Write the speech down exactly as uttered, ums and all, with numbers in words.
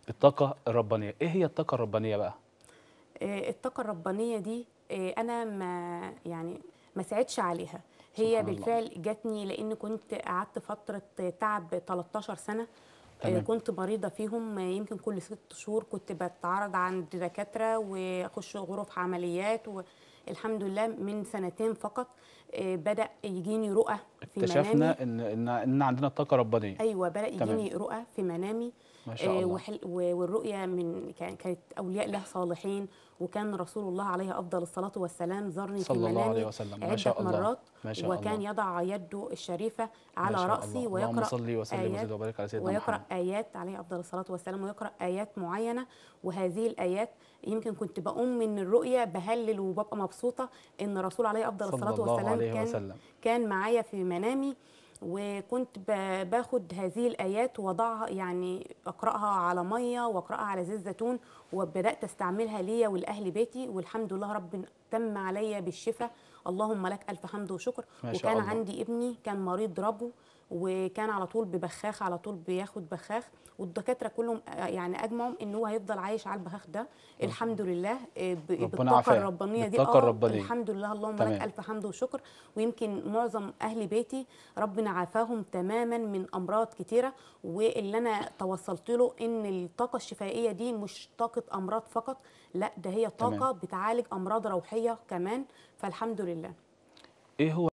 الطاقة الربانية، إيه هي الطاقة الربانية بقى؟ آآ الطاقة الربانية دي آآ أنا ما يعني ما سعيتش عليها، هي سبحان الله. بالفعل جاتني لإن كنت قعدت فترة تعب تلتاشر سنة. آآ تمام. كنت مريضة فيهم، آه، يمكن كل ست شهور كنت باتعرض عند دكاترة وأخش غرف عمليات، والحمد لله من سنتين فقط آآ بدأ يجيني رؤى في منامي. اكتشفنا إن إن إن عندنا طاقة ربانية. أيوه، بدأ تمام. يجيني رؤى في منامي. ما شاء آآ الله. وحل و والرؤيا من كان كانت أولياء الله صالحين، وكان رسول الله عليه أفضل الصلاة والسلام زارني في صلى الله عليه منامي وسلم. ما عدة شاء الله. مرات، ما شاء وكان الله. يضع يده الشريفة ما على شاء الله. رأسي اللهم ويقرأ صل وسلم آيات وزد وبارك على سيدنا ويقرأ محمد. آيات عليه أفضل الصلاة والسلام، ويقرأ آيات معينة. وهذه الآيات يمكن كنت باقوم من الرؤيا باهلل وبابقى مبسوطة إن الرسول عليه أفضل صلى الصلاة الله والسلام عليه كان وسلم. كان معايا في منامي. وكنت ب- باخد هذه الآيات وأضعها، يعني أقرأها على مية وأقرأها على زيت زيتون، وبدأت أستعملها ليا ولأهل بيتي، والحمد لله رب تم عليا بالشفاء. اللهم لك ألف حمد وشكر. ما شاء وكان الله. عندي ابني كان مريض ربو، وكان على طول ببخاخ، على طول بياخد بخاخ، والدكاترة كلهم آه، يعني أجمعوا إن هو هيفضل عايش على البخاخ ده. ما شاء الحمد الله. لله آه، ب- ربنا بالطاقة عافاه الربانية دي، بالطاقة اه الربانية. الحمد لله اللهم لك تمام. ألف حمد وشكر. ويمكن معظم أهل بيتي ربنا عافاهم تماما من امراض كتيره. واللي انا توصلت له ان الطاقه الشفائيه دي مش طاقه امراض فقط، لا ده هي تمام. طاقه بتعالج امراض روحيه كمان. فالحمد لله. إيه هو